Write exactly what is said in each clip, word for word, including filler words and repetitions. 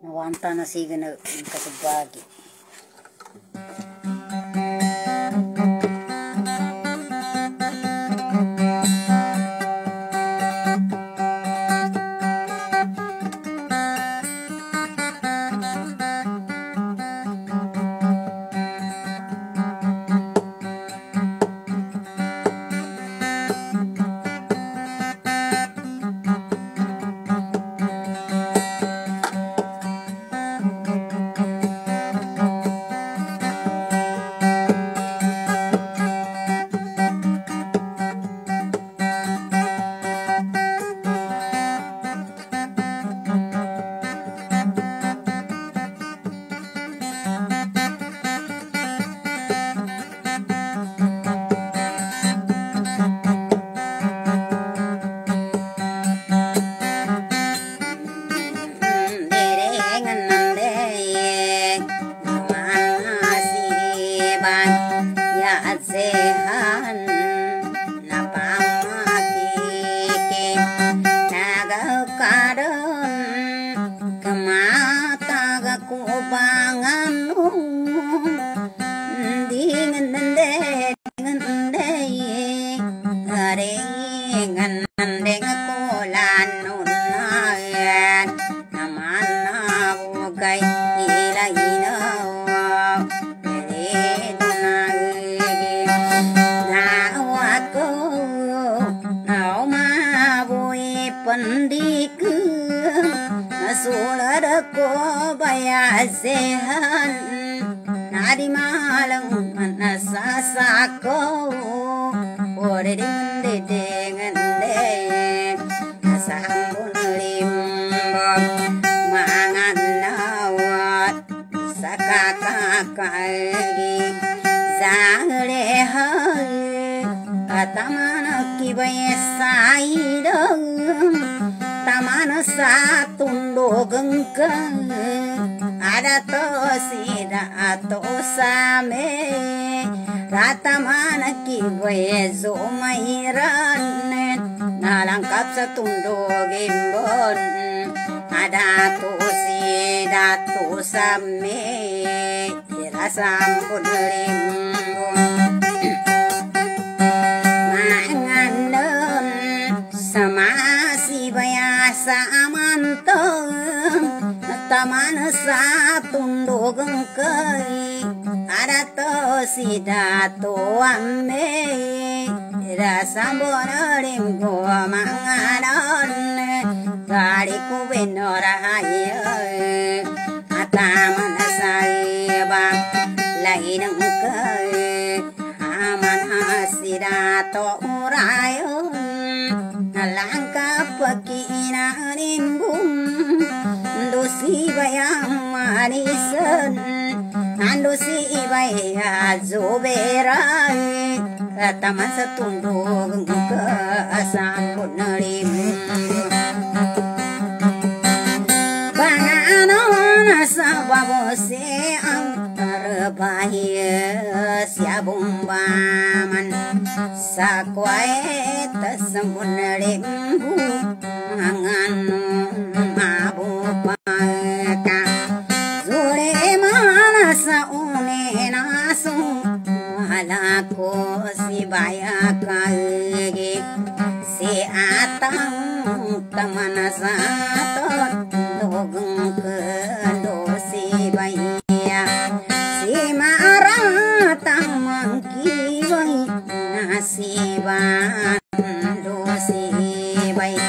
Nawanta na sige na kasubagi. Sehan nadi malang manasasako ore dende dengan de sambun limbom mangan nawat sakakakai zangre hai atamana kibai saidang tamana satundo gengkang ada to sida to same rata mana ki bezo mairan nalangkap satundo gimbon ada to sida to same rasam punrimbon manganon sama si bayasa amantong taman satundo gengkai ada to sida to ame rasambon rimbo manganon gari ku benorahaya ataman saiba lain kai aman sida to urayon langkah pakina rimbung si bayang manisan ando si baya zoberai taman satundog kasambon nalim banganon sababo se ang terbahir siabung baman sakwae tasambon nalimbu manganon mabu ko si baya kage si atang tamana satot dogung ke do si baya si marang tamang kiwai nasiban do si baya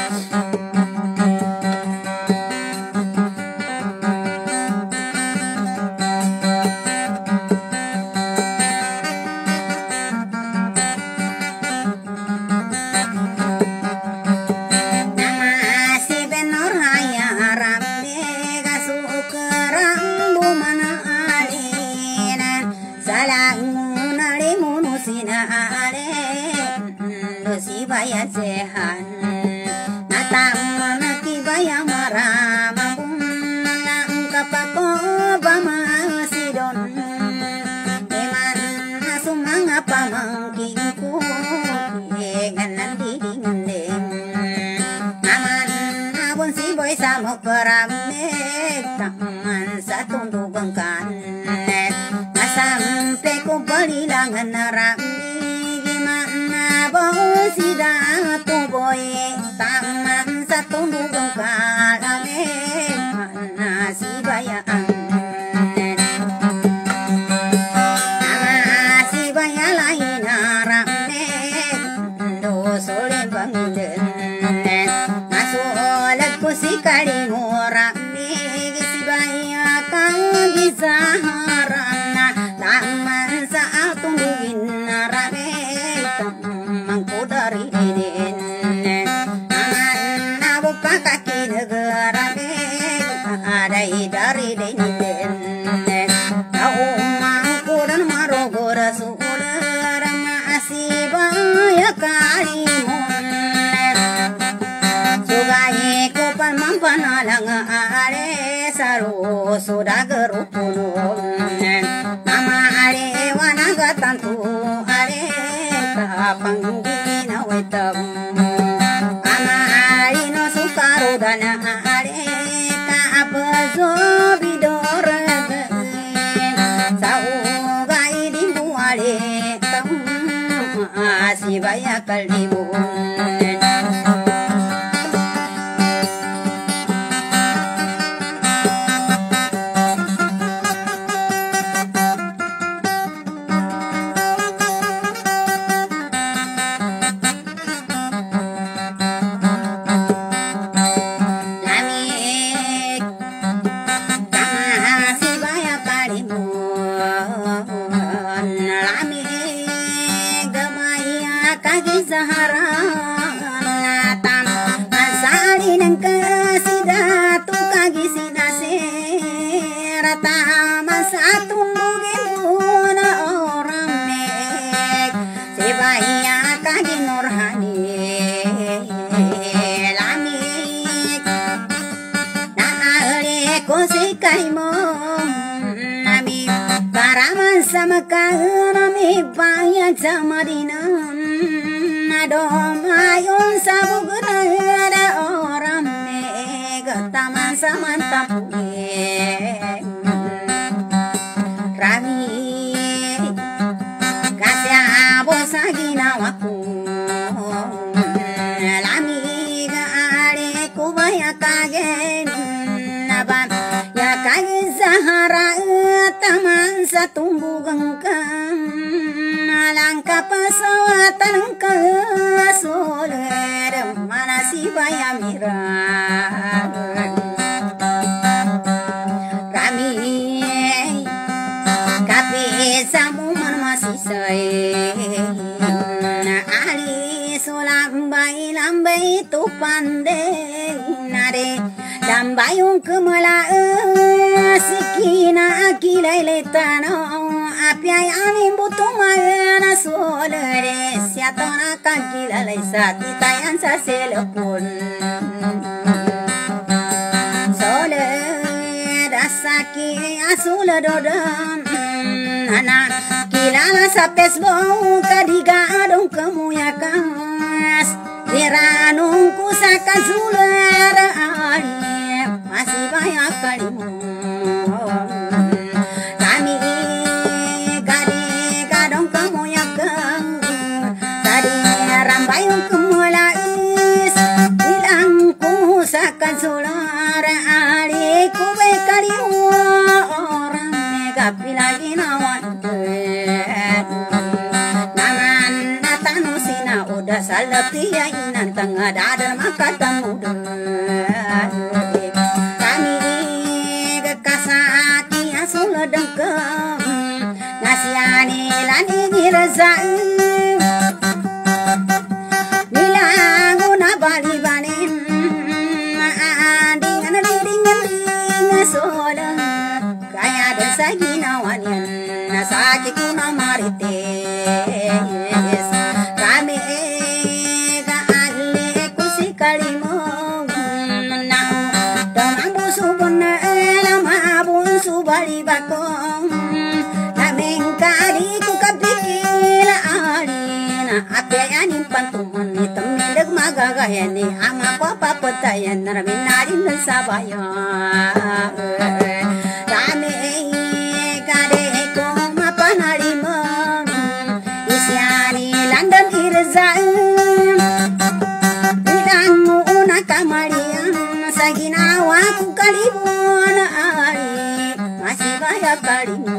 baya sehan natam naki baya marama lang kapako bama sidon eman sumanga pamangkingku eganan didingandeng aman abon si boy samo kerame taman satu bengkan sampai ku berilangan rami gimana bos sidang tu boy taman satu bengkan mana si bayaan kali murah nih si baya kagi saharana taman saat tungguin rabe mangku dari diden aman abu pakaki negara be ada dari deden kau mangku dan marogo rasul masih baya kali panalang are saru sudah gerupun nama are wanaga tantu are kapanggina wetam ama are no sukaru dana are ka apazo bidor sau gai dimbu are tam asibaya kalibun sama kami payah sama dinam adom ayun sabu ada orang mega taman sama tapuye rami kasih abo sagina waku lami ga are kubaya kagen naban ya kagen sahara taman satumbu gengkam langkah pesawatan ke soler mana si bayam mirah rami kapi samu masih say ali sulam bay lambai tu pandai nare lambayung kemala sikina akilai letano apiayani butumana solere siatona kakila sati tayan sa selepon sole dasaki asul dodam ana kilala sa pesbo kadiga adong kemuyakas diranung kusaka zulera ali masih banyak kalimu kami gadi gadong kamu yang keng tadi rambayung kemulais hilangku sakan sulara ali kube kalimu orang mega pilagi nawan naman natanu sina udah salaptiya inan tengah dadar maka tamudu dengkem nasiani lani nirasai nilangu na bali banin adingan adingan adingan sola kaya desagi nawanian nasaki kuna marites kami ga alle kusi kalimo na tamang busu bonna subali bakong naming kali ku kapikila alina ape anin pantuman ni temindag mag gagayani ama papa patayan naraminarin sabaya rame kade ko mapanari mo isyani London irza idan mo una kamarian sa ginawa ko kalibon ari masibaya kalimo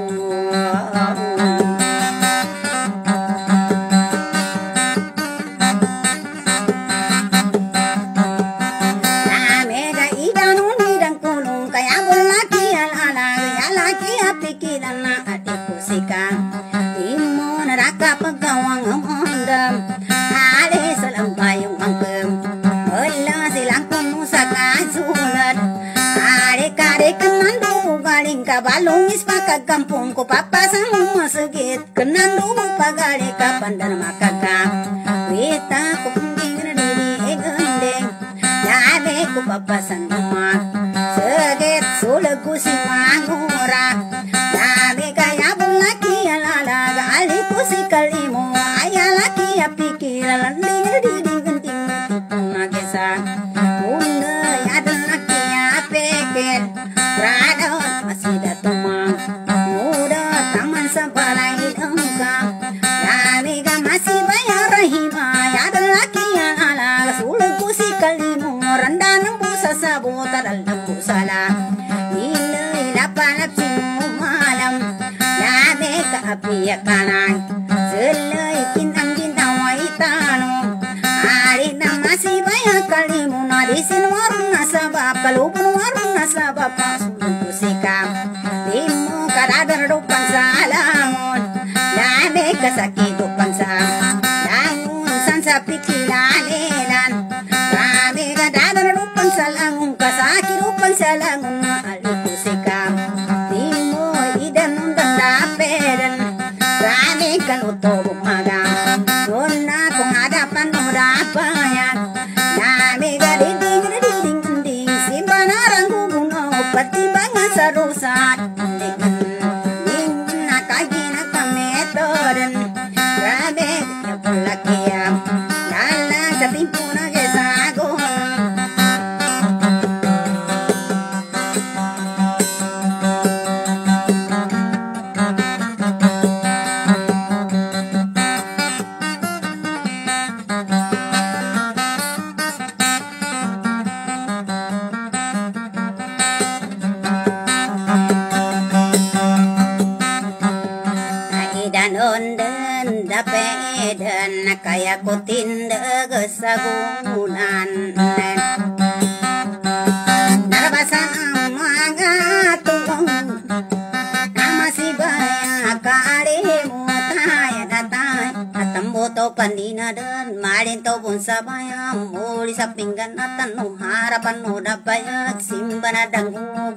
Imon raka pagawang umondam ale salam payung angkem wala silang kuno sa kasunod are kare kenandu galing kabalong ispaka kampung ko papasang masugit kenandu pagare ka pandan makaka wita ko pingin diri egandeng yabe ko papasan umat segit sulagu si mangura yabe kaya bulaki alala gali ko si kalimo ayalaki apiki lalanding diding genting magesa unda yadalaki apeket rada masih datumang muda taman sapalai engka yabe ka masih bayar rahima yadalaki alala sulagu si kalimo randanam busa sabota dalam busala ina ilapalap simu malam yabe ka apiya kanay selay kintang kintang waitano ari na masih banyak kalimu nadisin warung nasabab kalupun warung nasabab pasulun kusikam limu kadadar rupang salangon yabe ka sakit rupang sa langun sansa pikilanelan yabe kadadar rupang salangon kasaki rupang salangon ali kusikam limu idan undang dapedan rame kan utob magang dona kung hadapan mo dapayan nami gadiding gadiding ding simbanarang gubuno pati banga sa rusat ding nakagina kametodan rame kapulakiyam dalang sa timpo na gesago Onden dapeden kaya kutin degesagunan narbasa mga tuwang nama si baya kalimu taya datay atamboto pandina dan malin to pun sabaya muli sa pinggan at anong harapan no dapayak simba na danggubungan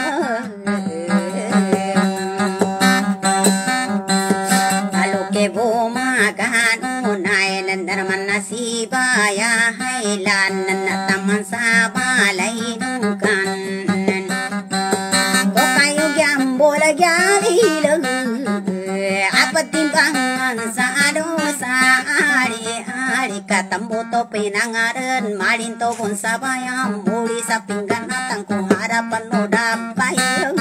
Bumagahan unay nandarman na si baya haylan na taman sa balay nungkan ko kayo gyambola gyalilang apat timbangan sa dosa ari ari katamboto pinangaran malinto pun sa baya muli sa pinggan at ang kuharapan no dapayang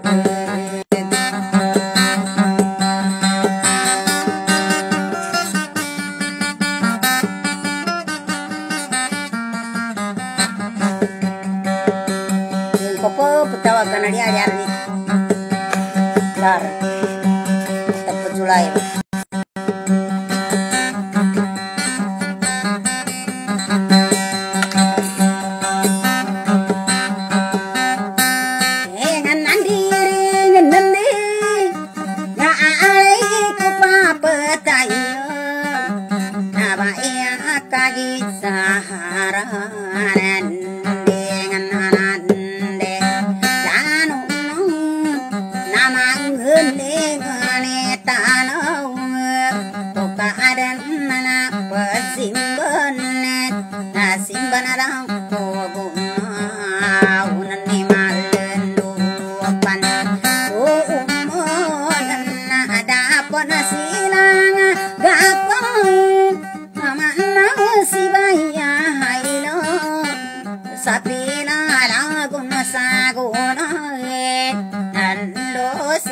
tawagan na dia dia ni lar tapos Julay eh nandiri nandi na ai ko papatayo aba iya kagi saharanan Namang huli ngane tanong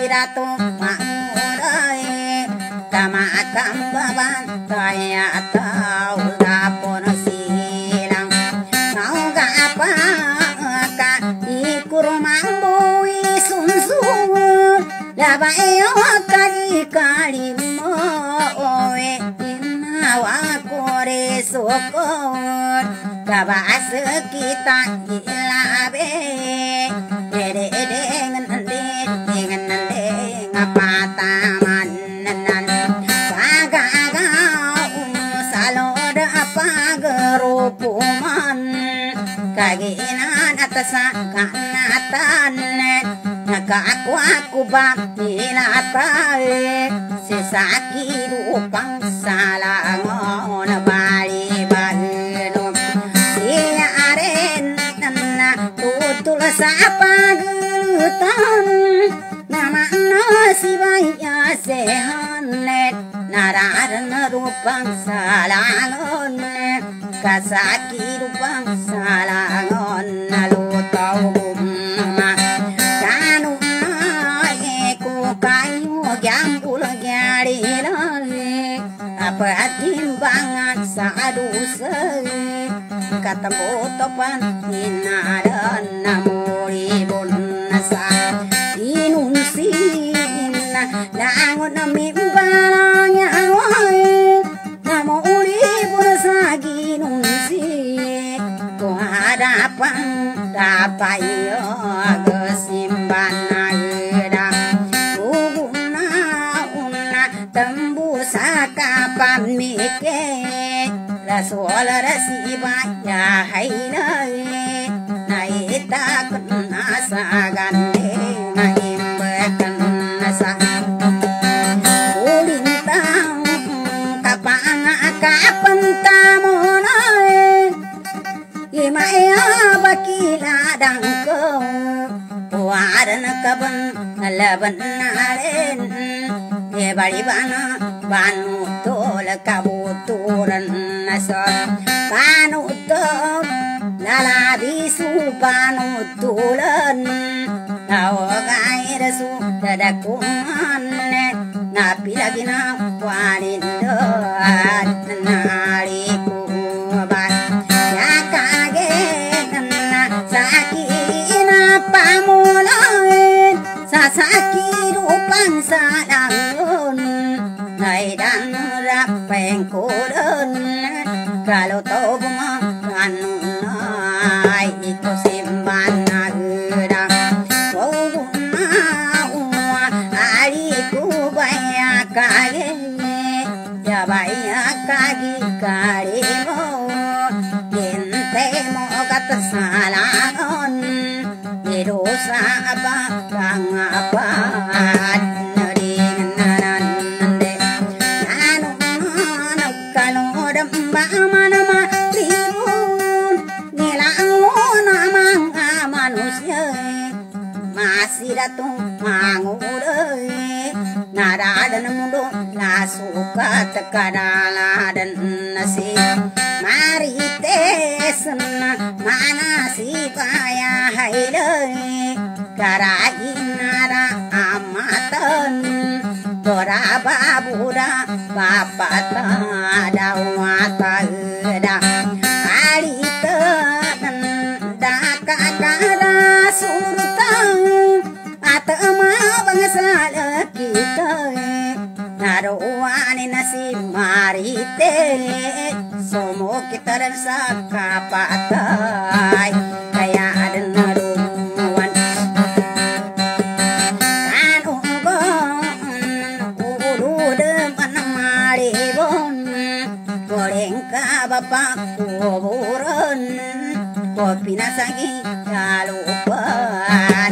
ratu mangurai tama kambaban kaya tau dapon silang mau gapa ka ikur mambui sunsun labayo kali kali mo oe inawa kore sokor kabas kita ilabe dede dengan dede dengan dede ngapata manan pagaga salod apa gerupuman kaginan atas kanatan naka aku aku bakilatae sesaki rupang salangon bali bahino iya aren nana tutul sapa gelutan nama nasi baya sehanet nararan rupang salangon kasaki rupang salangon nalutau jambul gyari lagi apa timbangan saduse ketemu topan inadan namuri bonasa inunsi langun mimbalanya woi namuri bonasa ginunsi ko hadapan dapayo gesimban kapan mikir rasul rasiba ya hainai naita kena sagande naimbekan nasa ulintang kapan kapan tamonai imaya bakila dangko waran kaban laban naren ye bali bana banu tol kabuturan nasor banu tol lala bisu banu tulan nawa gair su dadakuman napi lagi na walindo nari kuban ya kaget na sakina pamulain sasaki rupang salangon dan rapeng koden kalau tau bukan nai itu simpan agda kau mau aliku banyak kali ya banyak kali kalimu ente mau kata salangon dosa apa kang apa datung mangurei naradan mundo la suka tekadala dan nasi mari tesna mana si paya haidei karai nara amatan dora babuda bapata dawata eda alita dakakada surtang atama bangsa kita naruani nasi marite somo kita rasa kapatai kaya ada naruan anu bon ulu depan maribon goreng ka bapak kuburan kopi nasagi jalupan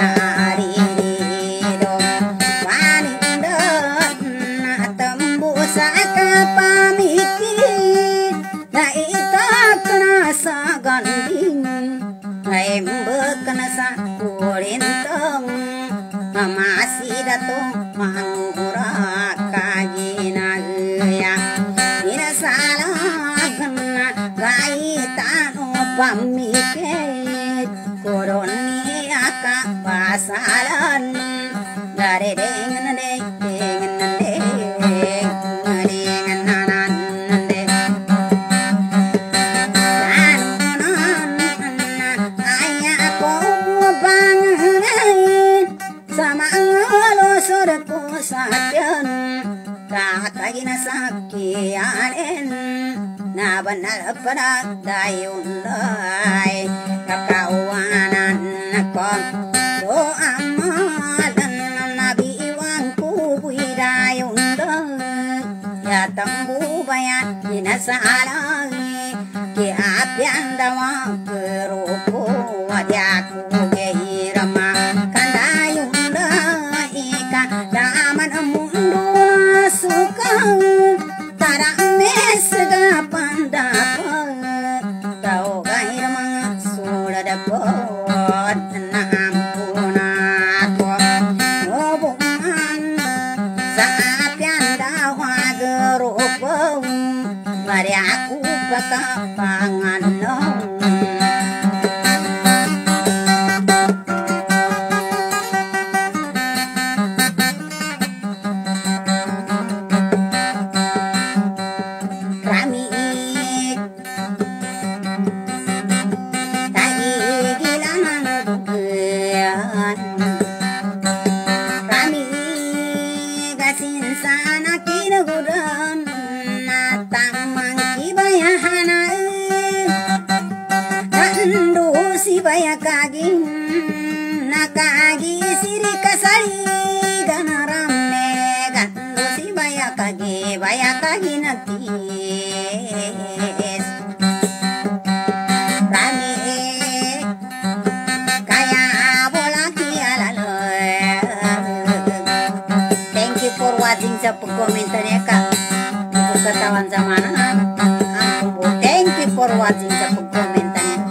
sa kulintang masih datang mangura kajinaya ina salah kena gaitan pamikit koroni aka pasalan gare dengan deng dengan deng dengan nanan deng ayah aku bangun sama lo surku sakian kakagina sakianen na banal padag dayunday kakawanan ko do amalan nabiwang kubuy dayunday yatambu bayan inasalagi kiapyan dawa kerupo wadiaku gehirama kandayunday ika daman mundo suka mesga pandapat tau gair mga sudah dapat nampunat ko hubungan sa apian dawa gerupo bari aku pakapangan nakagi siri kasari ganarame gandu si baya kagi baya kagi natis rami kaya bola kialaloy. Thank you for watching sa pag-komentar niya ka katawan sa mana. Thank you for watching sa pag-komentar.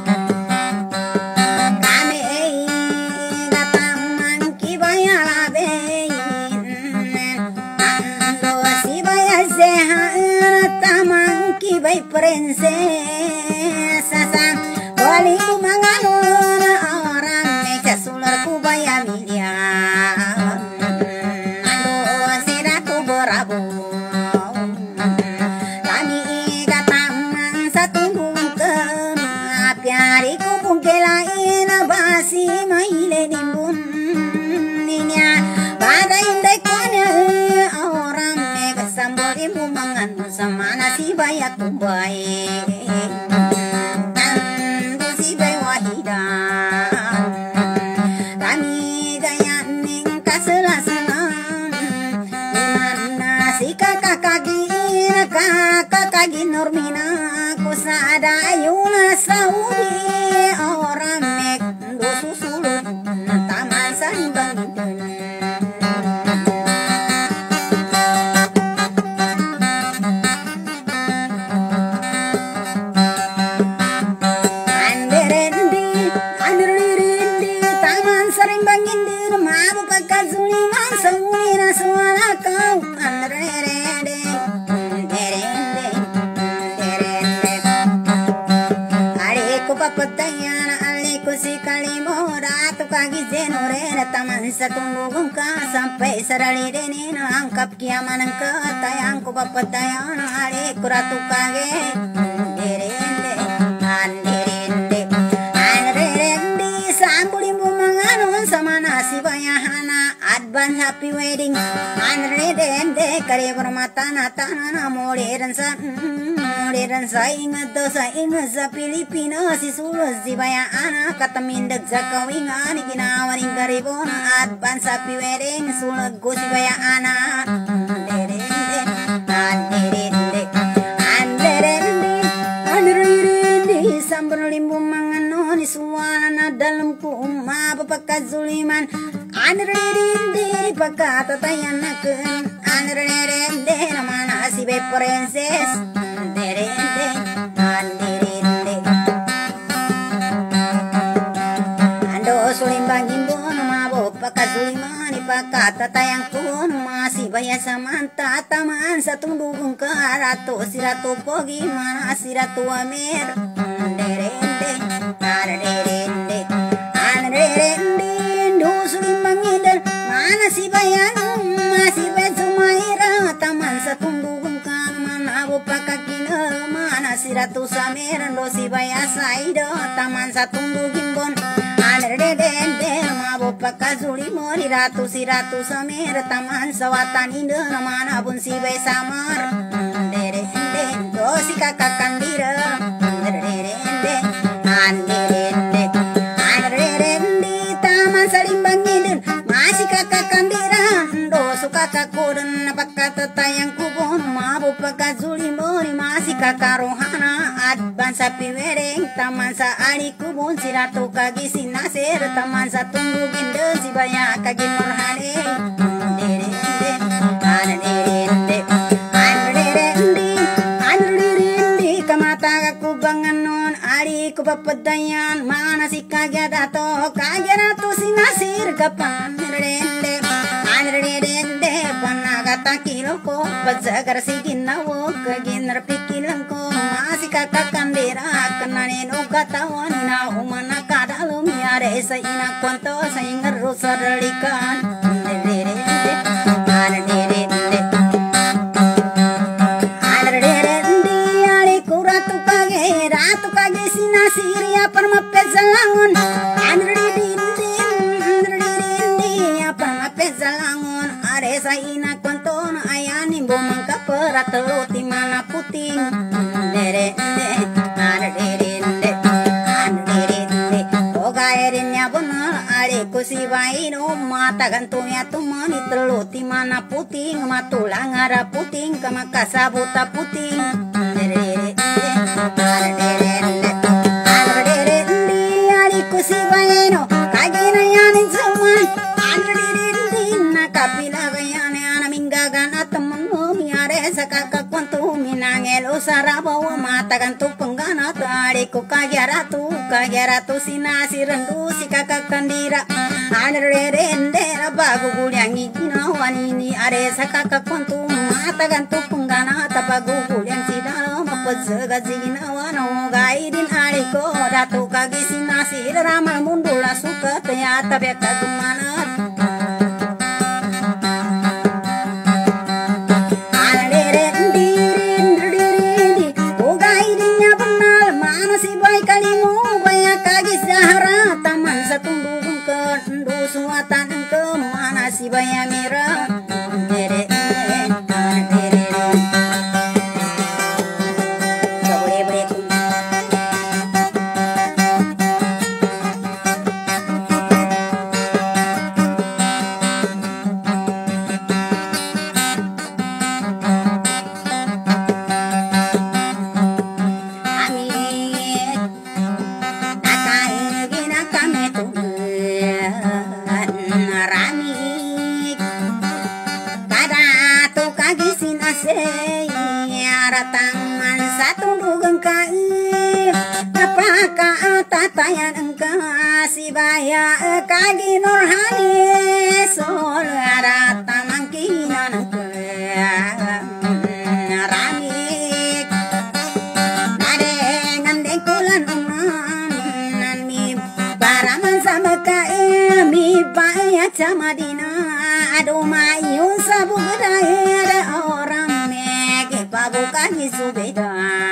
Bay prinsesa sang wali ku manganun orang meja sular ku baya milian ando siraku berabu kami kataman satu bungken apiari ku bungkelain basi maile nimbun ninya badai indai konya orang mega sambal ibu mangan sama nasi bayak baik tandu si bay wahidan kami gaya ning kaselasan dimana si kakak kagi kakak kagi normina kusada yuna saudi orang mek do susulut taman sarimbang Satunggu ka sampai serali deni na angkap kiaman ang katayang ko papatayan ali kuratu kage derende anderende anderende sambuli bumanganon sama nasi bayahana advance happy wedding anderende kare bermata nata na moleran sa moleran sa ingat dosa ingat sa Pilipino si sulus si bayahana katamindag sa kawingan ginawaring garibon advance happy wedding sulag ko si bayahana anderende anderende anderende anderende sambar limbu manganon isuana na dalam ku mapapakazuliman anderende pagkatatayan na kun anderende naman si bay princess anderende anderende ando sulimbang imbon mabo pakazuliman ipakatatayang kun masih bayar samanta taman satu dukung ke ratu si ratu pogi mana si ratu amir anderende anderende anderende sulim mangidal mana si bayang masih besumaira taman satundung kan mana bupakakina mana si ratu sameran do si bayasaida taman satundung gimbon aner dede ma bupakazuli mori ratu si ratu samer taman sawatan indah mana pun si besamar dede dede do si kakak kandira dede dede andere salimbangin masih kakak kandiran do suka kakudan apakah tetayang kubun mabu pagazuli mori masih kakak rohana adban sapi wereng taman sa ali kubun siratu kagi sinasir taman sa tunggu ginde si banyak kagi morhane dere dere ana dere dere ana dere dere ana dere dere kamata kubangan non ali kupapadayan mana si kagya dato kagya dato sinasir kapan rende anrende panagata kiloko pazagar siginawo kaginar pikilangko masih kakak kandira kenane no katawan na umana kadalum yare sa ina konto sa ingar rusarlikan rende anrende anrende ali kuratu kage ratu kage sinasir ya parma pezalangon anrende pezalangon are sa ina konton ayani bomang kaperat roti mana puting dere de are dere de are dere de oga erinya bener are kusi baino mata gantunya tumani teloti mana puting matulang ara puting kama kasabuta puting dere de are dere de are dere de are kusi baino kagena yani zaman are dere kapila gayane ana minggagana temen miare sakaka kwantu minangelo sarabawa mata gantu penggana tariku kagyaratu kagyaratu sinasi rendu si kakak kandira anre rendera bagu gulyangi kina wanini are sakaka kwantu mata gantu penggana tabagu gulyang sidalo mapazaga zina wano gaidin ariko ratu kagi sinasi ramal mundula suka ternyata beka gemana suatan ke mana si bayamira dere dere boleh boleh taman satu dugang kai apakah tatayan engkau si baya kagi nurhani sol ara taman kinan ramik nadengan dekulan unan mi baraman sama kai mi baya camadina aduh mayu sabu gedaya orang bukan subeda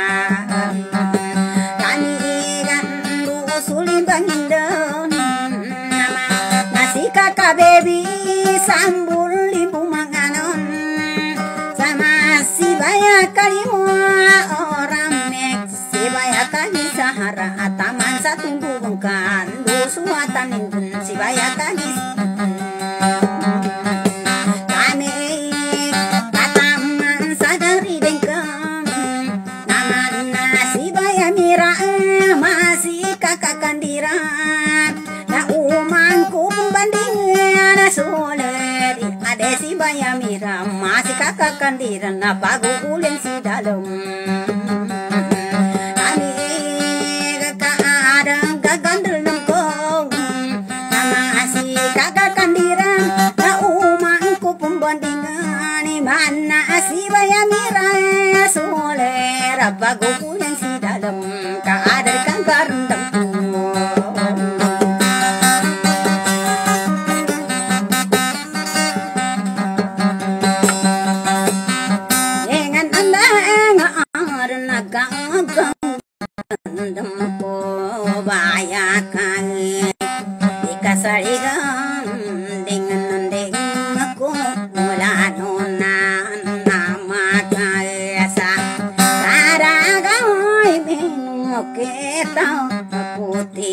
kami ikan dua sulim bangindo nama nasi kakak baby sambul limbu manganon sama si banyak kalimu orang mek si banyak kali sahara taman satu bukan dua suatan indun si banyak kali masih kakak kandiran na umangku pembandingan soler ada si bayamira masih kakak kandiran na paguguling si dalam kami kakak ada gagandel nengkong masih kakak kandiran na umangku pembandingan mana si bayamira soler paguguling si dalam kader kan karendam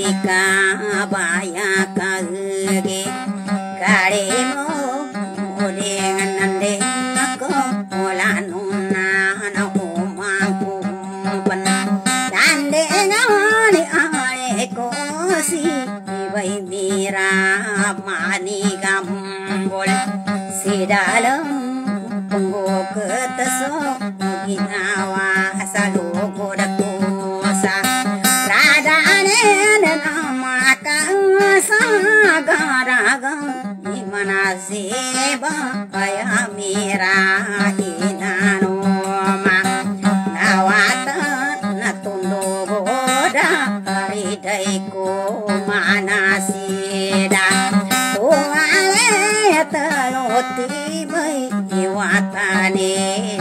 sika baya kage kare mo dengan nande ako wala nuna na umangku pan dande ngani are ko si bai mira mani gambol si dalam punggo ketaso ginawa salugo dakusa radane nama sagaraga imana seba kaya mira inanoma nawata natundo boda haridai ko manasida tuale taloti bai iwatane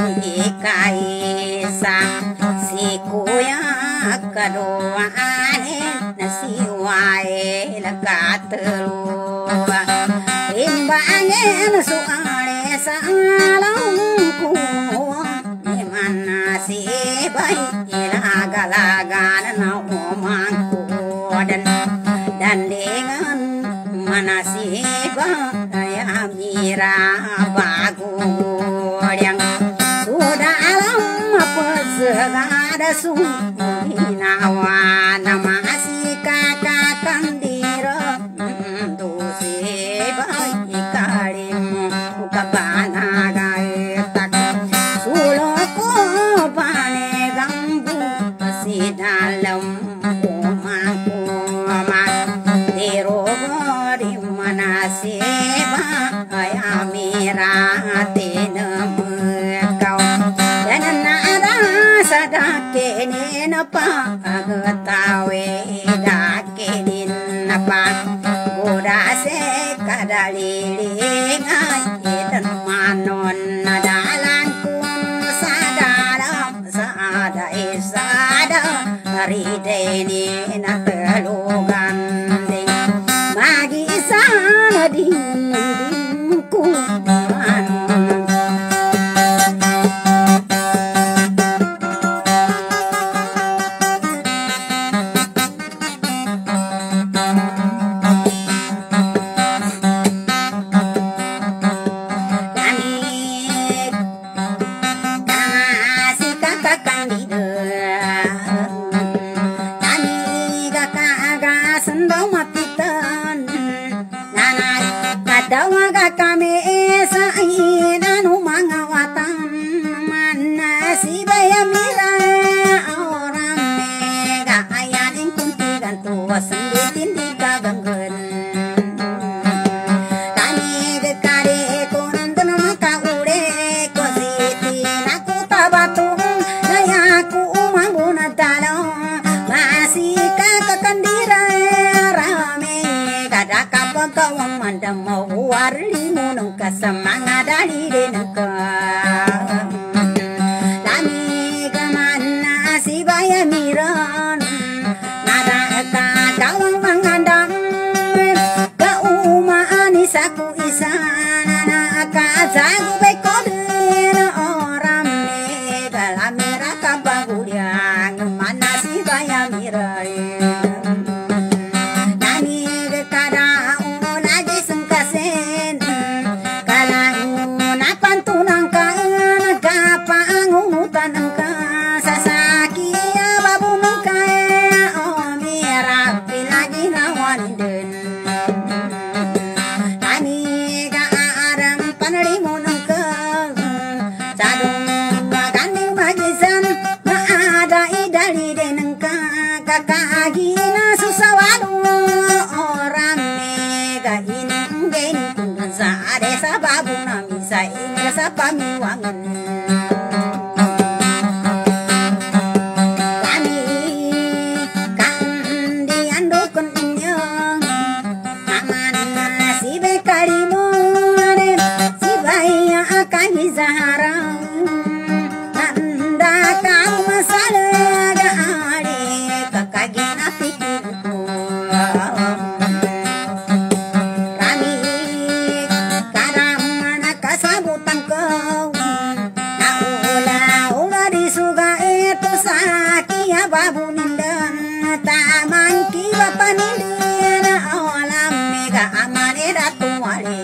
ikaisa sikuya kadoane nasiwae lakaterua imbangen suare salangku dimana si bayi laga-lagan na omangku dan dan dengan mana si ya mira bagu yang sudah lama pesegada sunginawa nama si kakak kandira tu si bayi kalimu kabana gaetak suloko pane gambu si dalam omangku di mana seba ya mira tenekau dan nada sadake ni napa agatawe dake ni napa goda se kadalilingai dan manon dalan kun sadalam sada isada hari deni na telugan bagi sana dindingku semangat dari denaka lami kemana si baya miran nada kadang mengandang ke uma anisaku isana kazagu bekodin orang mega lamira kabaguliang mana si baya miran sa pamiwangan kami kandian dukun inyong aman si bekalimo si baya akan zaharang anda kamu masalaga ale kakagin apiku kami kadang mana kasabutan kau wale.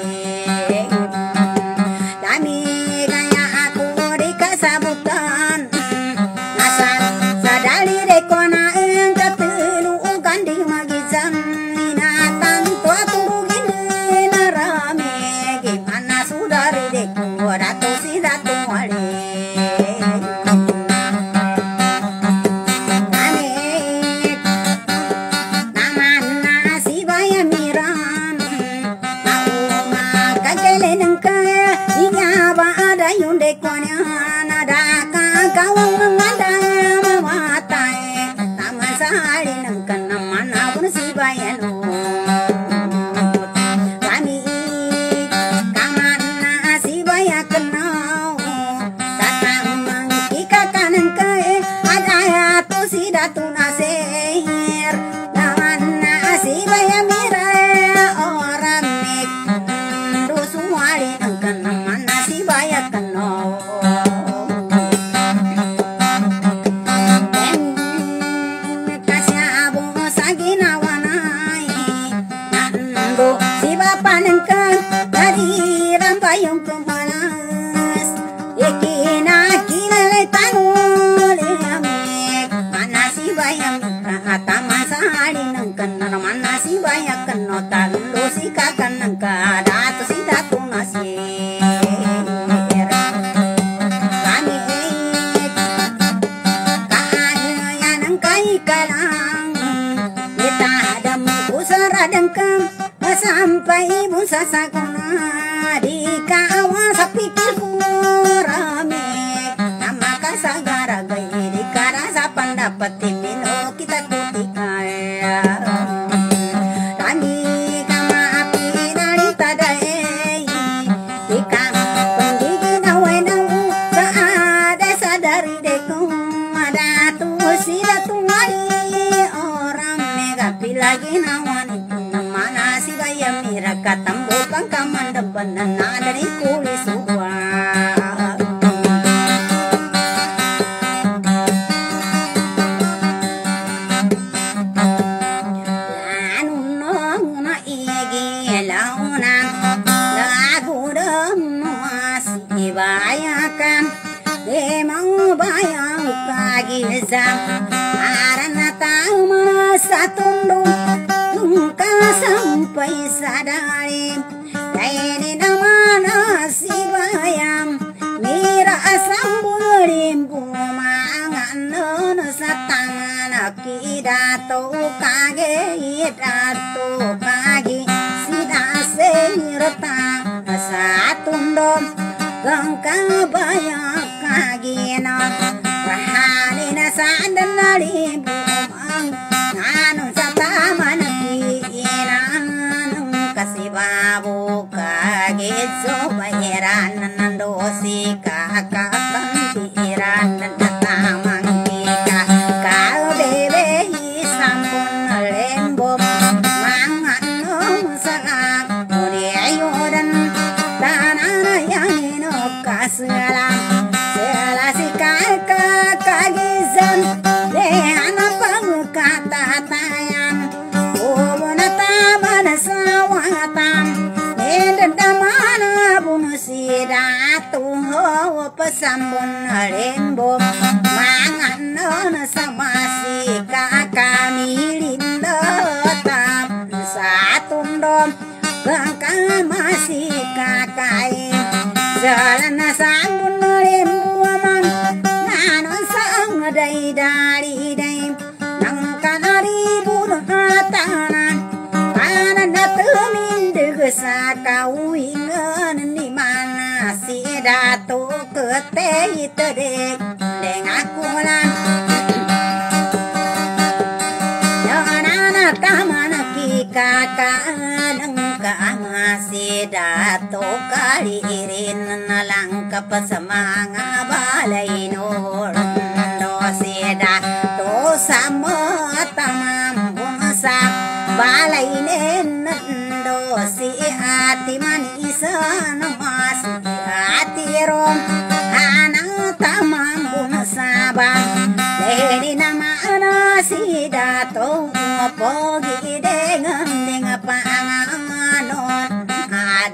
Dami kaya aku di kasabutan nasan sadali reko na engkatulukan di magizan minatan tua turugin narame gimana sudari deku ratu si ratu wale. Sampai ibu sasakona di kawasan pikirku rame nama kasagara gay di karasa pendapat timino kita kutikaya kami kama api dari tadai ikang pendigin awai namu saada sadari deku ada tu sila tungari orang megapi lagi nawani mira katambo pangkamanda banana dari kulit suwa lanu nong na igi launa lagu dong masih bayakan demang bayang kagizam arana tahu masa tundung sampai sadari kaini namana sibayam mira samburim bumangan non satangana kidato kage idato kage sida semirta satundom gangka bayang kage na rahalina sandanari bumang nanu sataman babu kaget so bayaran nandosi kakak kantiran dan tamang kita kalau bebe sambun lembom mangan nong sagak muriayudan tanah yang ino kasilam selasi kakak kagizan lehan pangkata tayang ubuna taman sawatan endamana bunusida tuho pesambun lembom mangan non samasi kakami lindo tap satundom bangka masih kakai jalan sambun lembom nanon sang dai dari dai nang kanari burung tanan kanan temin degesa kawingan di mana si datu keteh tedek deng aku lan jangan taman ki kakak nengka masih datu kali irin nalangkap semanga balai nur dosida to sama tamam bungsa balai nendo si hati manis mas hati rom anak tamam bungsa bang lady nama nasi dato pogi dengan dengan panganon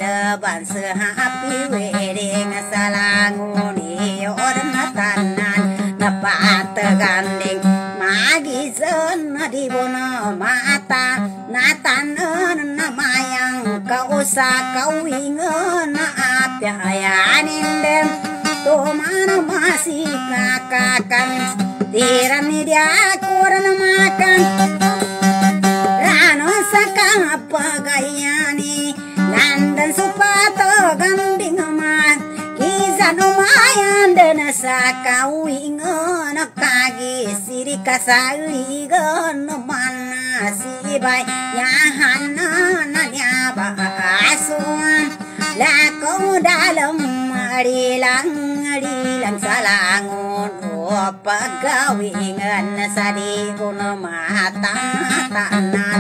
sehapi wedeng salanguni orna tanan dapat gandeng magi sen di bono mata natanen namayang kau sa kau ingen apiayanin dem tomana masih kakakan tirani dia kurang makan rano sakang pagayani landan supato ganding man kisan umayan dan sakau ingon kagi siri kasali gon mana si bay yahan nanya basuan lako dalam adilang adilang salangon pagawingan sa di ko na matatanan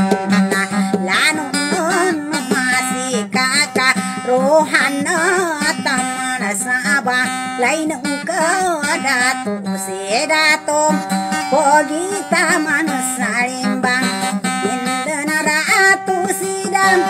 lanon masikaka rohan na taman saba lain ka dato si dato pogi taman sarimbang inda na rato sidang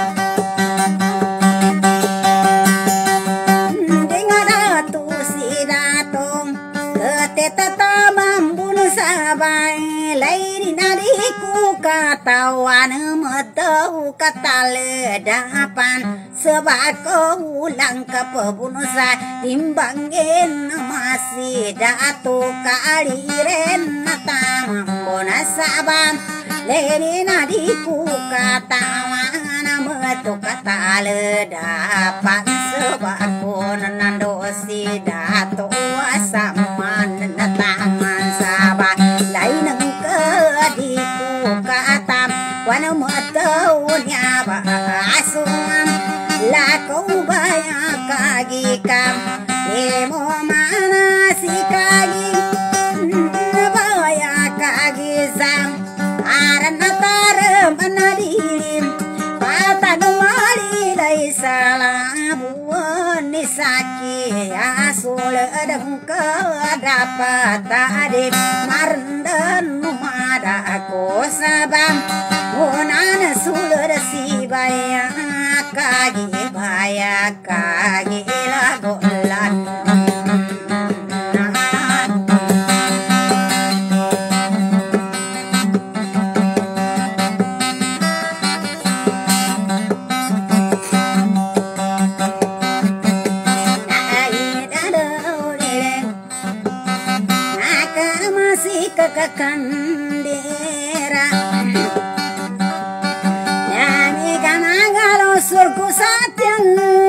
tatamam bunuh sabai lain nadiku katawan metau kata ledapan sebab kau ulang ke pebunuh sa timbangin masih datu kaliren tamam bunuh saban lain nadiku katawan metu kata ledapan sebab kau nandosi datu asaman taman sabah lain kediku katam wana metaunya basuan laku banyak kagi kam emo mana si kagi banyak kagi sam aran natar menadirim patan mali lai salah buan nisaki asul edeng ke dapat tadi marnden numada aku sabang munan sulur si baya kagi baya kagi lagolan kekandera nyanyi kanangalo surku satyan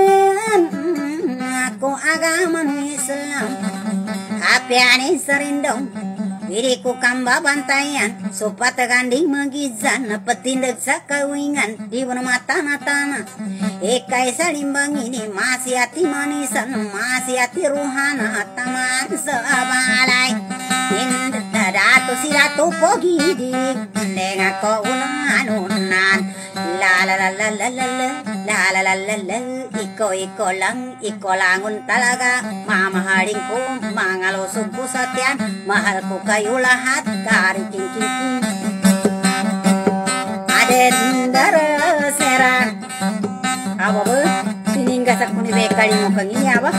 aku agama Islam apiani serindong diriku kamba bantayan sopat ganding magizan petindak sakawingan di bawah mata natana ekai salimbang ini masih hati manisan masih hati ruhana taman sebalai datu silatu pogi di dengan kau ulan la la la la la la la la la la la iko iko lang iko langun talaga mama haringku mangalo suku satian mahalku kayu lahat kari king king king aden dara serang apa bu siningga sakuni bekali mukang ini apa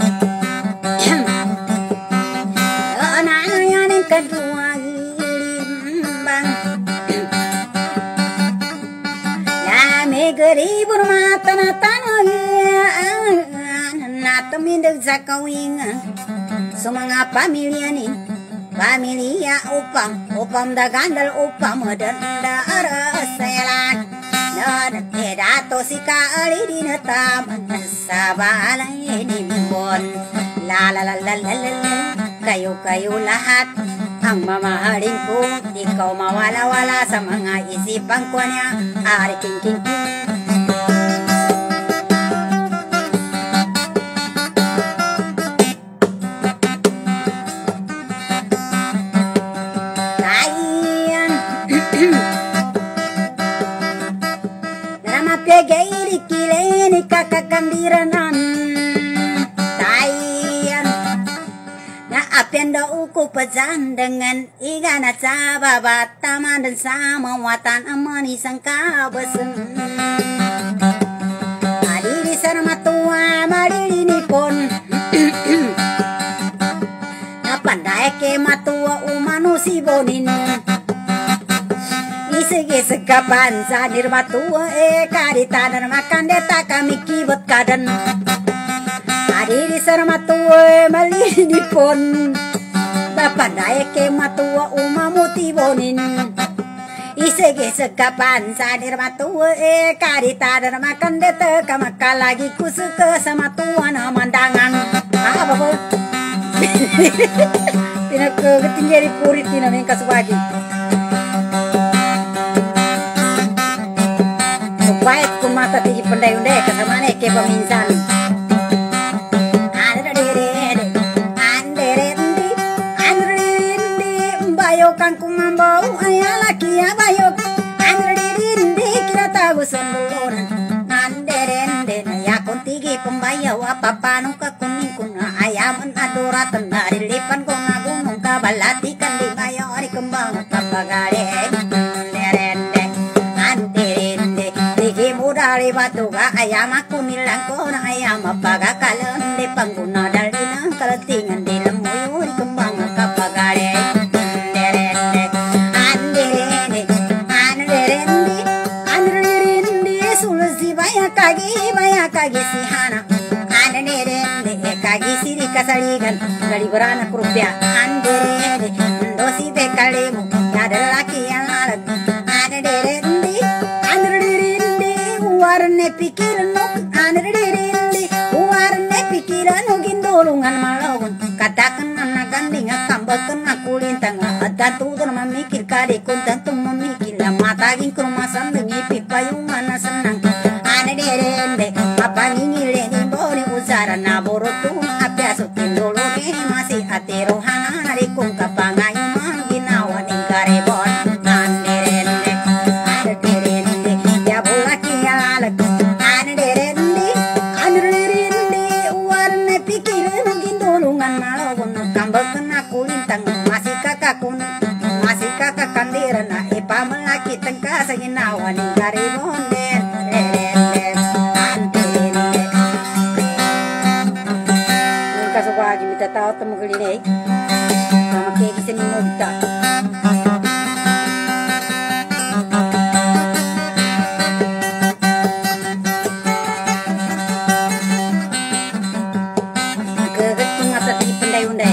kedua limbang ya megeri bermata natana nato mindek zakawing sumanga pamiliani pamilia upam upam da gandal upam dan da araselan dan edato sika ali di taman sabalai nimbon la la la la la la kayu-kayu lahat ang mamahalin ko ikaw mawala-wala sa mga isipang ko niya ari king king king tayan nama pegairi kileni kakakandiranan apendo uku pejan dengan igana sahabat taman dan sama watan amani sangka besen adi di sana sama tua malini pon pandai ke matua umanu si bonin isege sekapan sadir matua e karita dan makan deta kami kibet kadan hari di sana matua malini pon pandai ke matua umamu tibonin isege sekapan sadir matua e karita dan makan deta kamaka lagi kusuka sama tua na mandangan apa apa tina ke ketinggian di purit tina yang kasubagi baik ku mata tinggi pendai undai kesamane ke peminsan ada dere andere ndi andre ndi bayo kang ku mambau aya laki ya bayo andre ndi kira tahu senduluran andere ndi ya kontigi pembayo apa panu ka kuning kuna ayam adora tenari lipan ko ngagunung kabalatikan di mayori kembang kapagare derende andirinde digi mudari batuga ayam aku nilang ko na ayam apaga kalon di pangguna dalina kalatingan di lemuyuri kembang kapagare derende andirinde andirinde andirinde sulsi baya kagi baya kagi sihana andirinde kagi siri kasaligan dari berana rupiah andere dosi bekalemu ada laki yang alat ada derende andere warne pikiran nok andere warne pikiran nogin dolungan malawan katakan anak ganding kambakan aku lintang ada tuh memikir kade konten tuh memikir mata gin kerumasan dengi pipayung mana senang ada derende apa ngile ni bori usara na borotu apyasutin dulu ni masih ati rohana dari kung kapangayuman ginawa ning karebon anderende ada derende ya bulaki ya lalak ada derende anderende warna pikiran gindulungan malawon kambakan aku lintang masih kakakun masih kakak kandirana ipa melaki tengka saginawa ning karebon derende kasubagi minta tahu temu gelinei sama kayak gini mau minta kegetung mata di pendai-undai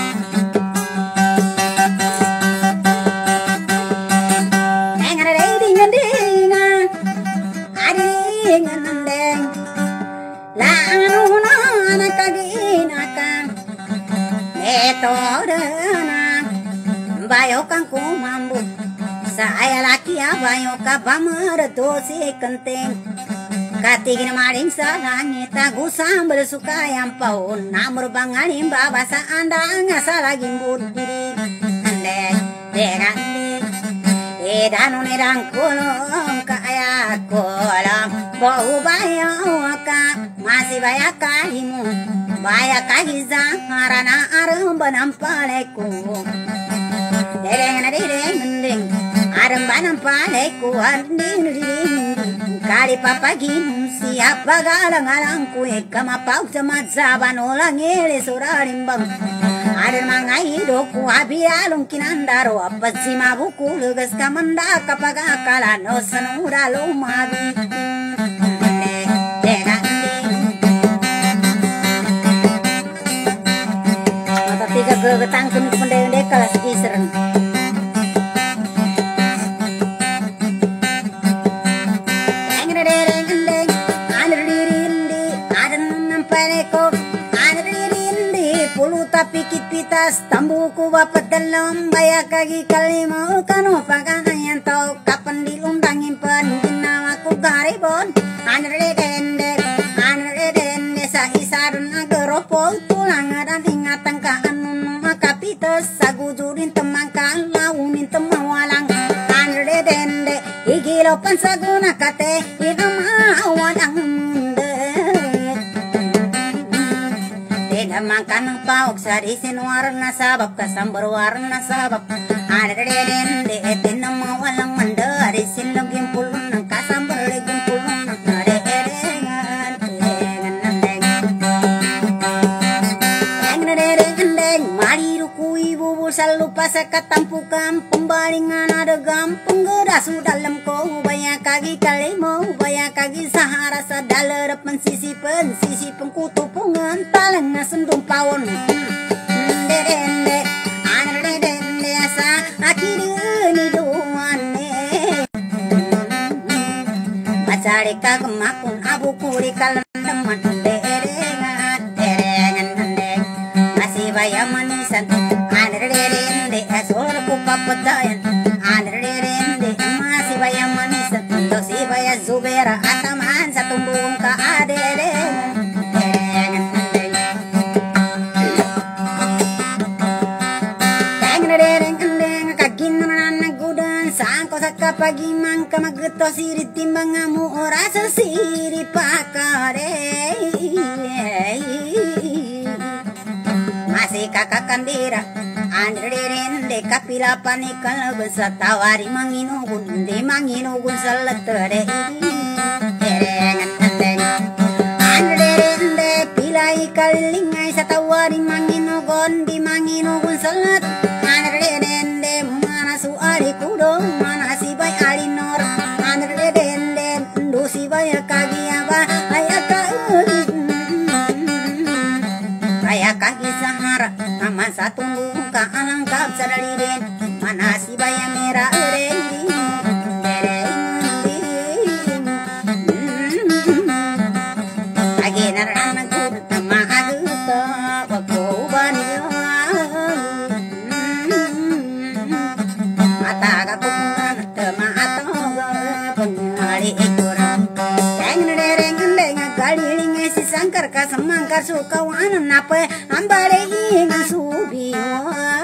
dengan ada dengan dengan ada dengan nendeng lalu nana kagin akan metodena bayo kang ku mambu saya laki ya bayo ka pamer dosi kenteng katigin maling salangit tagu sambal suka yang paun namur banganim babasa anda ngasalagi budi ande derandi edanu nerang kulong kaya kolam bau bayo ka masih banyak kahimu banyak kahizang harana arum banampaleku dereng dereng ding arum banampaleku anding ding kali papa gin siapa galang-galangku ekama pau sama zaban ulang ele surarimbang ada mangai doku abialung kinandaro apa si mabuku lugas kamanda kapagakala no sanura lumabi tiga gegetang kun pendek kelas iseren tapi kipitas tambuku bapat dalam bayak kaki kalimau kanu pagangan yang tau kapan dilundangin penungin namaku garibon anre dende anre dende sa isarun ageropo tulang dan ingatan ka anun maka pitas sagujurin temangkan launin temawalang anre dende igilo pansaguna kate inama awadang makan pauk sari sin warna sabab kasambar warna sabab ada dende etin nama walang mandari sin logim pulun kasambar legim pulun ada edengan saya katampu kampung balingan ada gampung gerasu dalam kau banyak kaki kali mau banyak kaki sahara sadala depan sisi pen sisi pengkutu pungan talang sendung pawon dende ane dende asa akhirnya ni doane macari kagmakun abu kuri kalan teman derengan derengan dende masih bayar manisan Andre-rende asor ku kapatayan Andre-rende masih bayang manis dosi bayar zubera ataman satu buung ka adere Teng-reng-reng kaginan gudan sangko saka pagi mangka mageto siri timbang ngamu rasa siri pakare masih kakak kandira Andre-rende kapila panikal besar tawari manginugun di manginugun seletere terengan tenteng Andre-rende pilai kalingai satawari manginugun di manginugun selet Andre-rende mana su ari kudo mana si bay ari nor Andre-rende ndu si bay kagi apa ayak kayak kaki sahara nama satu muka alangkap sadaliren mana si bayang merah rendi lagi narana gud nama aduta wakuban mata kapungan tema atau pengali ekoran teng-reng ndeng kaliling si sangkar ka semangkar sukawan apa ambare ingan subiyo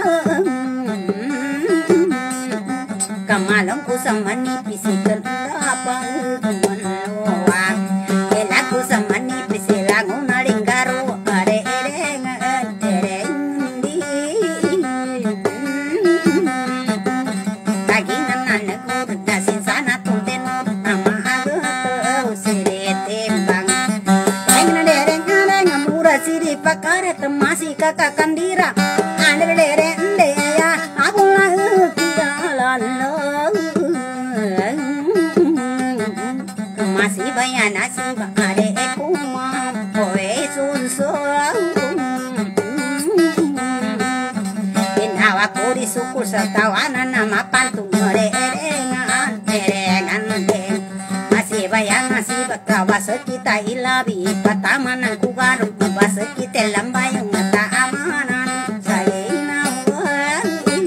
kamalong ku samani pisikal apa kumanoa ela ku samani pisilang unalinggaro are ereng ereng di kaginan nanaku dasin sana tunten nama agak sirete bang siri pakare temasi kakak kandira Andre-rende ya aku lahu kialan masih banyak nasi bakare ekuma poe sunso inawa kuri suku satawana nama pantung erengan erengan masih bayang masih bakawa sekita ilabi patamanan kugarung basa kita lambayang mata amanan saya inawan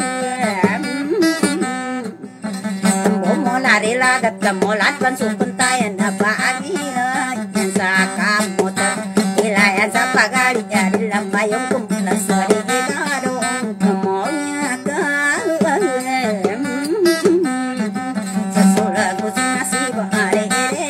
tembo mola rela gat molat pan supuntayan abagi yan sa kamotor ilayan sa pagali ari lambayang kumpula sari garong kemonya ka sa sulago sinasiba are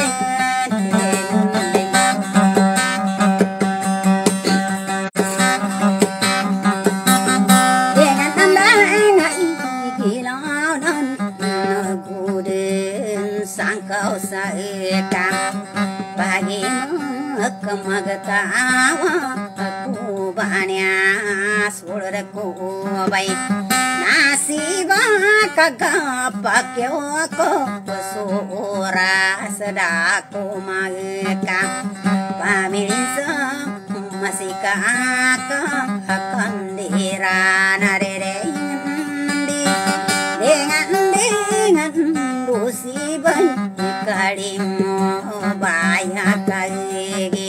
sangkau saekam pagi kemagatawa aku banyak sulurku baik nasiba kagak pakai aku pesura sedaku magekam pamilisa masih kakak akan dirana derendi dengan dengan dosi baik kalimu banyak kali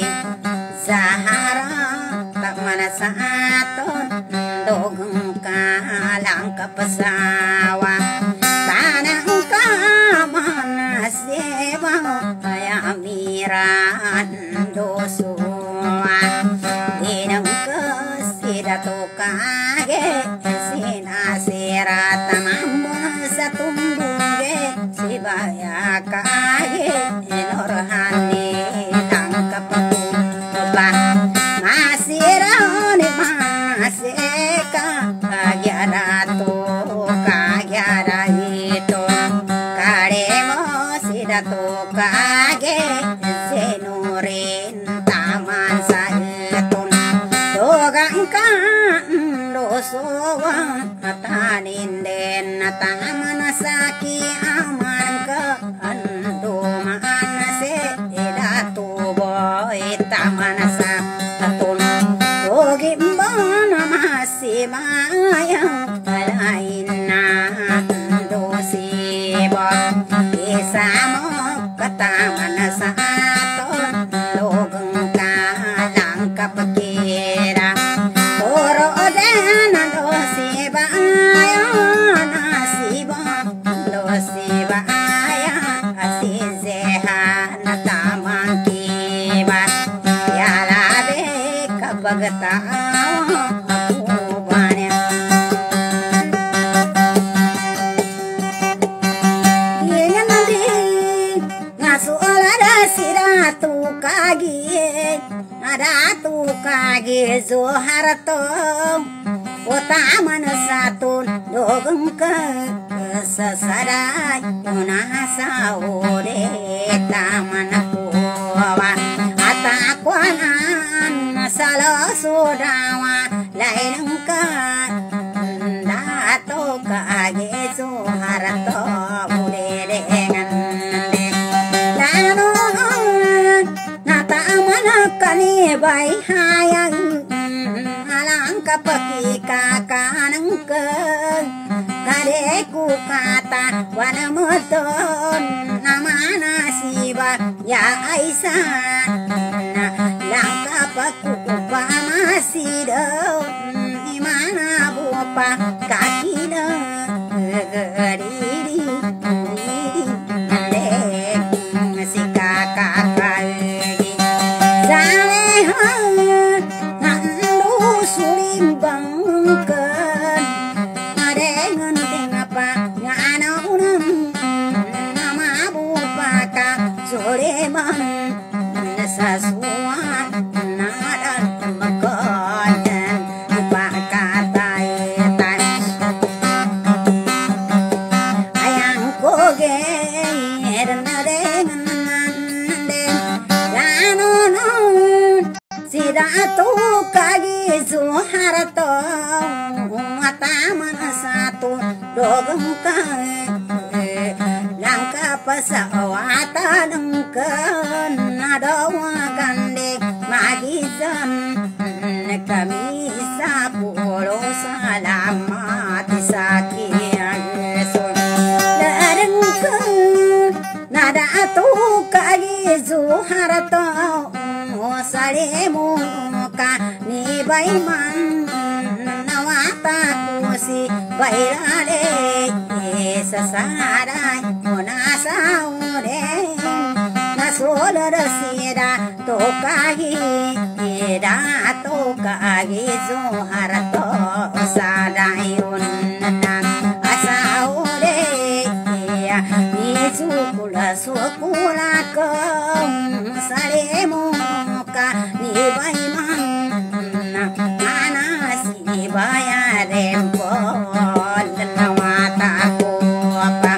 Sahara tak mana saton dogeng kalang ke pesawat tanah mana sewa kayak miran dosua dinang kesidato kage sinasirat tamambun satumbuge sibaya kage norhani tangkap bah masirone maseka kagyarato kagyara itu karemo sidato kage senurin taman saetun dogang kan dos sowan ataninden taman saki aman ke ando mana se datu boy taman sa atun ogi mbana masih mayang lainna dosi bo isamo kataman sa aton logeng kalang kapakira oro den dosi bayo nasiba dosi baya asizeha nataman kiba yala be kabagta Ratu kage Zoharto Utaman satu dogeng ke sesarai Unasa ore taman kuwa Atakwanan salo sudawa Lain ke Dato kage Zoharto Ure dengan Lano kani bai hayang alang kapaki kakanang ke kare ku kata wana moton nama nasiba ya aisan lang kapaku pamasi do imana bupa kaki do geriri geriri si kakak suling bangkan adengan tengapa ngana unam nama bupaka soreman sasuan nada makodan bakatai tan ayang koge nadengan danonon sidatu kagi Zoharto mataman satu dogeng kai langka pesawatan engken nadawa gande magizan kami sapuluh salamat sakian darengken nada tu kagi Zoharto salemu ka ni baiman nawata kusi bailale sasarai monasa ure nasola rasida tokahi ida tokahi Zoharto sadayun asaure ya ni sukula sukula ko salemu ni baiman mana si baya rempol nawata ko apa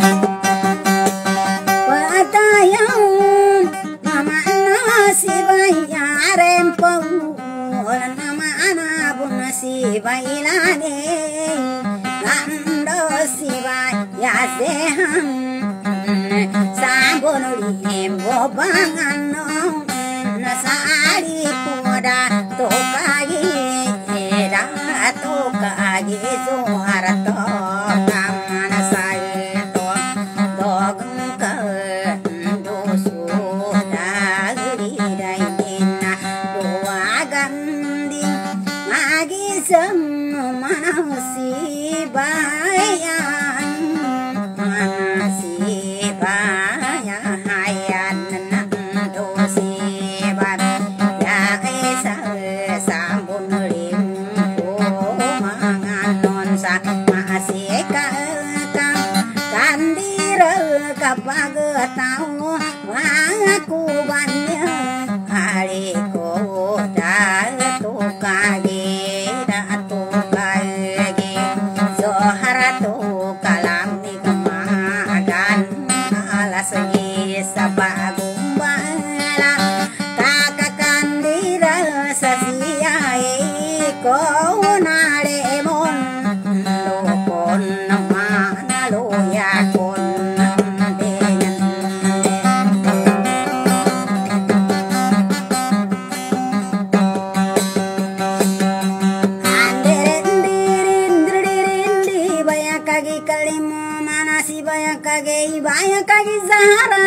patayan nama si baya rempol nama bun si bailane ando si baya sehan sabun limbo bangano nasari poda tokagi era tokagi Zoharto taman saito dogeng ke dosu dagri daina doa ganding lagi semana si bayan mana si bayan hayan dosi masih kakak kandira kapag tau aku banyak hari ko datu kage datu kage Zoharto kalam ni kemagan alas ni sabagum bala kakak kandira sasiai ko nare kagi zahara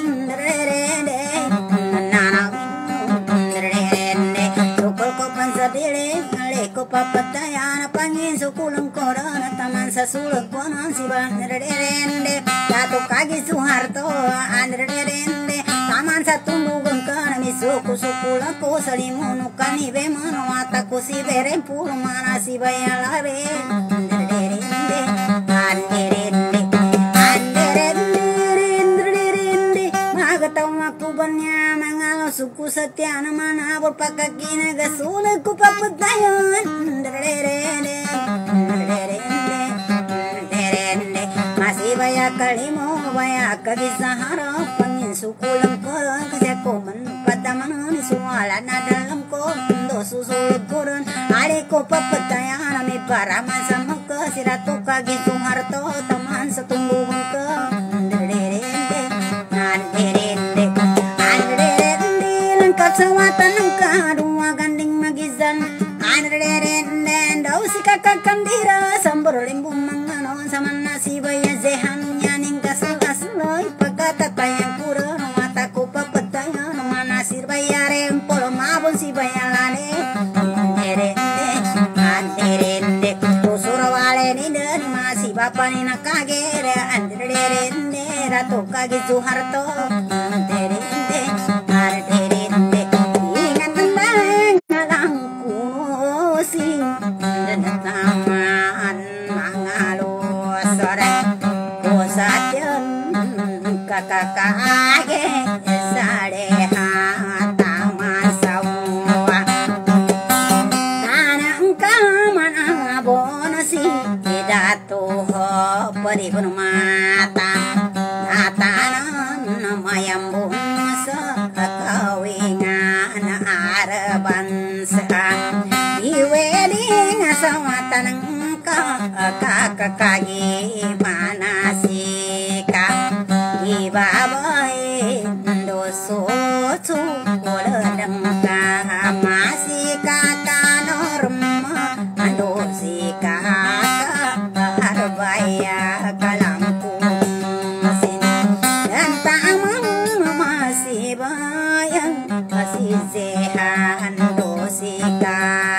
sukul ko pansadile ko papatayana pangin sukulung korona taman sasuluk konon siba rende jatuh kagi suharto andrende taman satumugun kana misuku sukulaku salimunu kani be manwataku si berem pur mana si bayalare rende anderende anderende magatau aku banya mangalo suku satyana mana berpakakina gasulaku papatayan rende masih banyak kalimo banyak kabisahara pangin sukulang koron kasi ako man padaman suwala na dalam ko do susul koron ari ko papatayan ami para masama ko sirato kagi suharto taman sa tunggungan ko anderende anderende anderende lengkap sawatan ng kadua ganding magizan anderende daw si kakakandira sambor limbong manganon sa manasi baya zehan nyaning kasal-kasaloy pagkatatayang puro mata ko papatayan manasir bayare polo mabon si bayalane anderende anderende usura wale ni den masih bapa ni nakagere anderende rato kagi suharto anderende anderende ingat tembang ngalang kusing dan taman mangalo sore kusatyan kakakage sare taman sawa tanang kaman abonosi dato paripun mata natanan mayambun sa kawingan araban sa iweling sawatan kakakagi manasika ibabay doso su koladang ka masika kanorma dosika arbaya kalampusin dan tamang masih bayang masih sehan dosika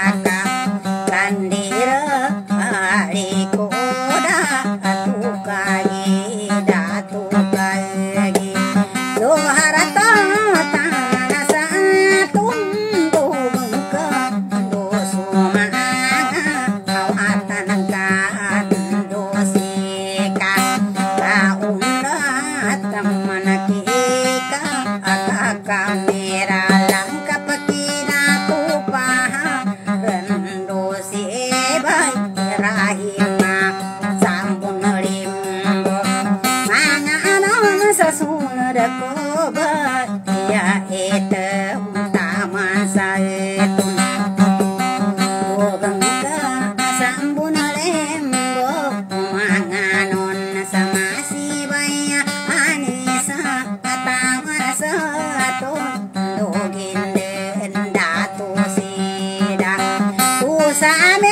kandira hari koda tukagi datukagi doharata tanah satun tubengka dosuma kawatan kan dosika kaunda teman kika agak kamera langka pakina tupaha rendosi baik rahima sampun limbo mana anon sasunod ko ba ya etem taman saetun bogang ka sampun limbo manganon sama si baya anisa taman saetun dogin den datu sida usame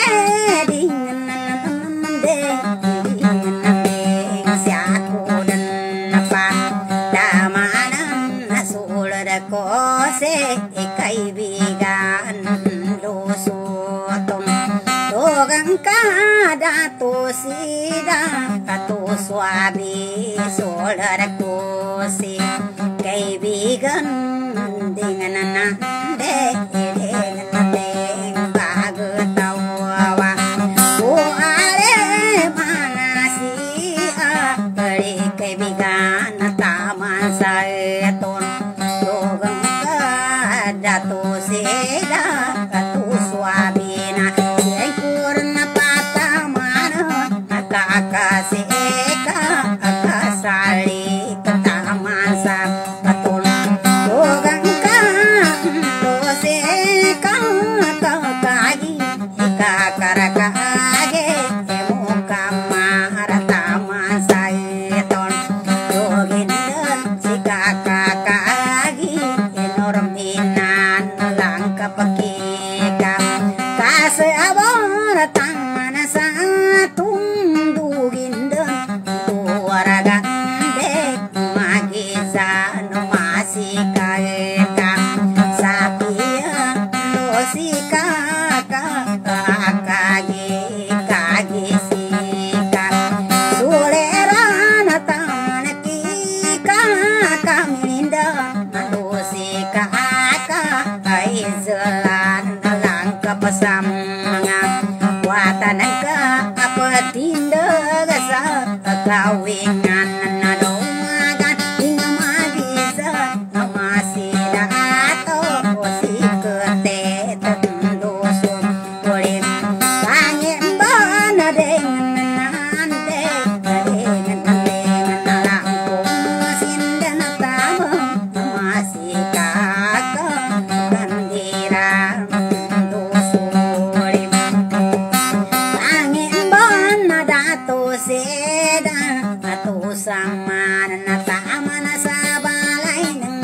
kose kaibigan lusutom dogang kada to sida kato swabi solar kosi kaibigan dengan nande dengan deng bagetawa ku are manasi a kali kaibigan taman saeton dato seda katu swabina siay purna patamana kakaseka akasali katamasa katul dogang ka doseka kakagi ikakarakaage emukama haratamasa eton dogin dan si kakakagi enorminan langka pakika kase abor tangan sa tundugin dan tuaraga dek ay zelan lang kapasamangan watan ka apatindag sa kawingan na dumagan ingmagisa namasida ato o si kete tendoso kulim pangin ba na dengan nante dengan dengan langkung sindan tabang masih kakak kandira tendoso kulim pangin ba na dato seda ato sama na tama na sa balay ng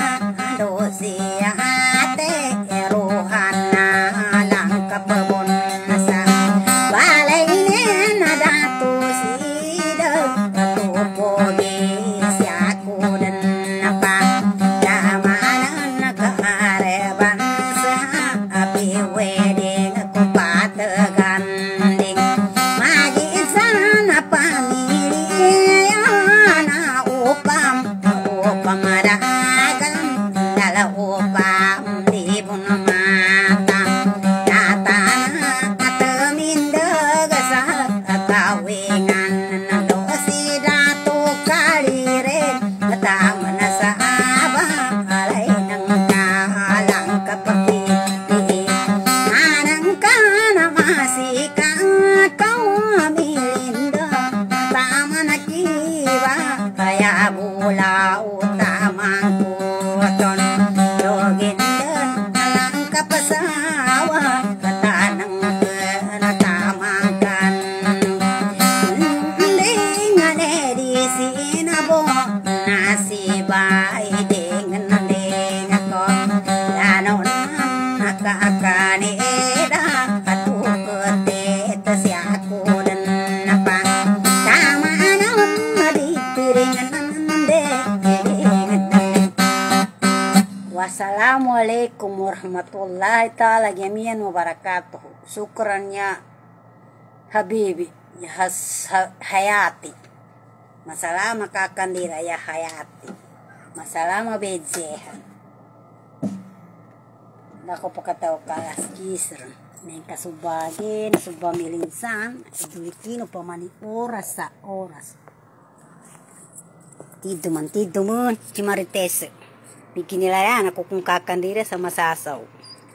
kadosi ate eruhan na lang kapabon na sa balay na dato sida ato pogi siya kudan na pa tama na nakareban sa api wedding ako pataganding maging sana pamilya na upam upam madagang dala upam libon mata tatana at mindag sa kawingan na dosi dato kalire tama na sa abalay ng kalang kapatid anang ka na masikang kamilinda tama na kiba kaya bula utamang kuton login din alang kapasawa katanang na tamang kan hindi nga nedi sinabo nasibay dengan nanding ako lanon nakakanida at ukote siya ko dan napa tama naman madipiringan Wassalamualaikum warahmatullahi ta'ala jami'an wa barakatuh. Syukran ya habibi ya has, ha, hayati masalama kakandira ya hayati masalama bedzehan dako pakataw kalas kisran neng kasubagin subamilinsan duikino pamani oras sa oras tiduman tiduman cimarites bikin nilayan aku kung kakandira sama sasaw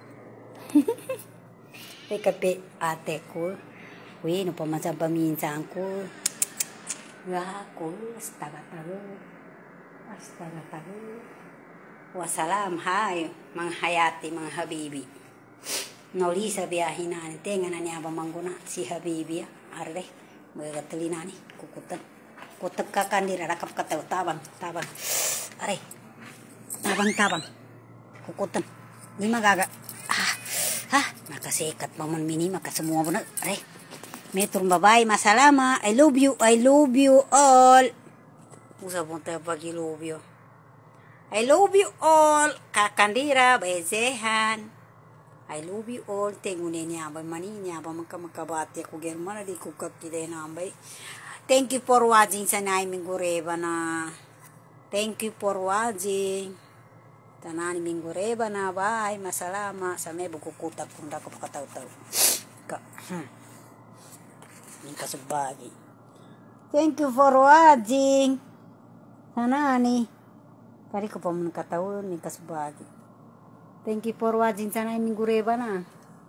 tekape ate ko wi no pamasa paminsan ko ya ko astaga tago astaga tago wasalam hai mga hayati mga habibi noli sa biyahin na tenga na niya ba mangguna si habibi arre magagatelina ni kukutan kutak kakandira rakap kataw tabang tabang are tabang tabang kukutan lima gaga ah ah makasikat paman mini makasemua bener are metrum babay masalama I love you I love you all usa ponte pagi love you I love you all kakandira bezehan I love you all tengune nyaba mani nyaba maka makabati aku germana di kukak kide nambai. Thank you for watching sa naiming gureba na. Thank you for watching. Tanani minggu reba na bye masalama sa may bukukutak kung dako pakataw-taw. Ka. Hmm. Ika subagi. Thank you for watching. Tanani. Kari ko pa muna katawon ni kasubagi. Thank you for watching sa naiming gureba na.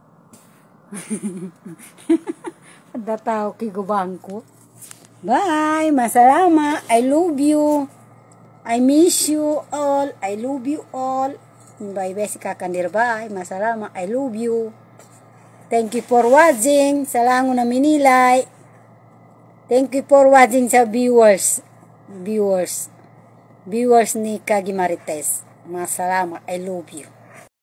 Datao kigubangko. Bye, masalama. I love you. I miss you all. I love you all. Bye bye si kakandir. Bye, masalama. I love you. Thank you for watching. Salango na minilay. Thank you for watching sa viewers. Viewers. Viewers ni Kagi Marites. Masalama. I love you.